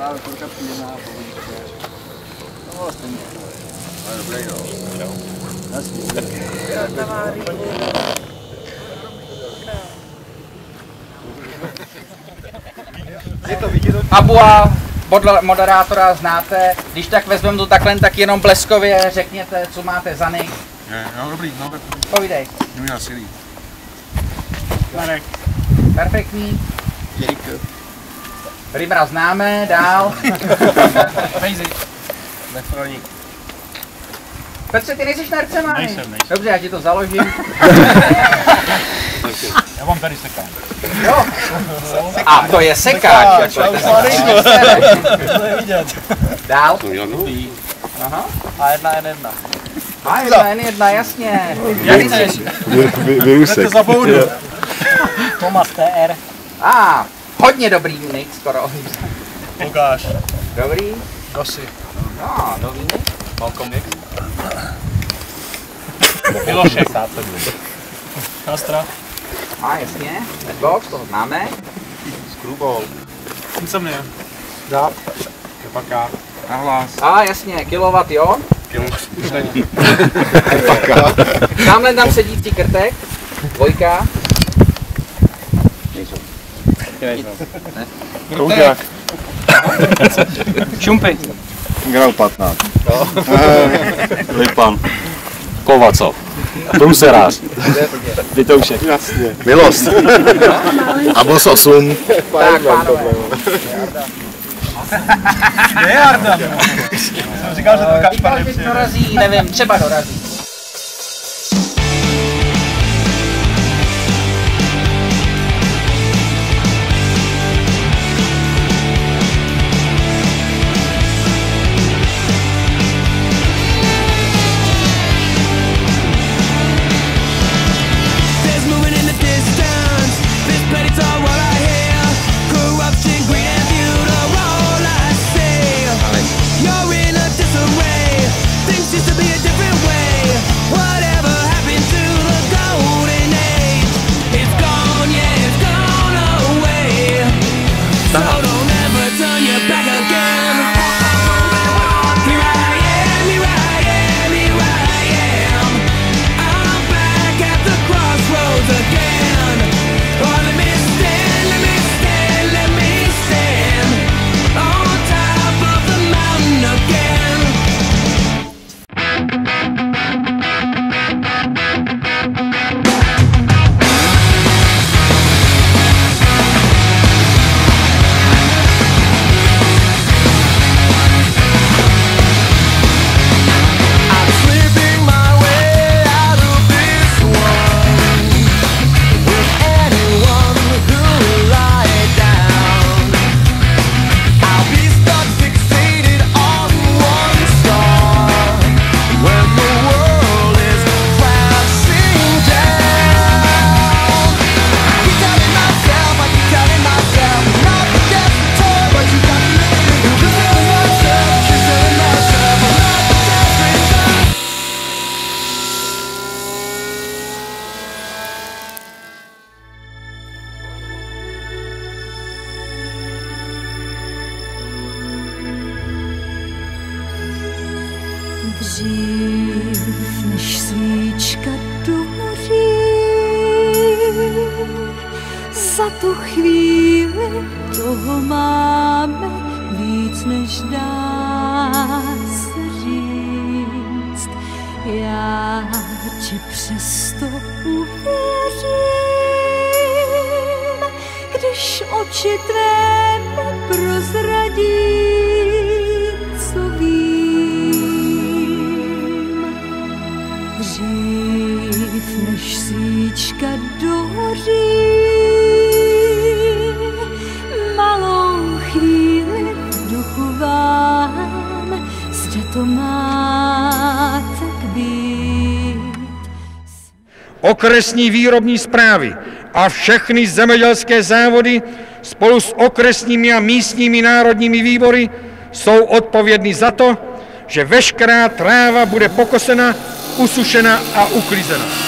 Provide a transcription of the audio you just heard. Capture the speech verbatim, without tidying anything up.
právě porka příjemná, pohodíčka. No, stejně. Ale dobrý, no. Abua, moderátora znáte, když tak vezmeme to takhle, tak jenom bleskově řekněte, co máte za nick. No dobrý, no dobrý. Povídej. Jmenuji Silí. Marek. Perfektní. Dějko. Rybra známe, dál. Fejzi. Nefroník. Petře, ty nejsi narcemán. Nejsem, nejsem. Dobře, já ti to založím. Já vám tady sekám. Jo. A to je sekáč. To je vidět. Dál. Aha. A jedna N jedna. A jedna N jedna, jasně. Virusek. Tomas T R. A, hodně dobrý nick skoro. Lukáš. Dobrý. Kosy. No, dobrý nick. Malcolm X. Milošek. Astra. A jasně, Redbox, toho známe. Screwball. Insomnia. Záp. Kepaka. Nahlas. A jasně, kilowatt, jo. Kilowatt. Už není. Tamhle tam sedící krtek. Dvojka. Nejsou. Ne? Koukák. Šumpy. Grau patnáct. Lipan. Kovacov. Průserář. Vytoušek. Jasně. Milost. A bos osm. Tak, pánové. Kde je Jarda? Jsem říkal, že to Kašpar nepřijede. Dorazí, nevím, třeba dorazí. Dřív než svíčka dohoří, za tu chvíli toho máme víc, než dá se říct. Já ti přesto uvěřím, když oči tvé neprozradí, co vím. Dřív než svíčka dohoří, malou chvíli v duchu vám, zda to má tak být. Okresní výrobní správy a všechny zemědělské závody spolu s okresními a místními národními výbory jsou odpovědní za to, že veškerá tráva bude pokosena, usušena a uklizena.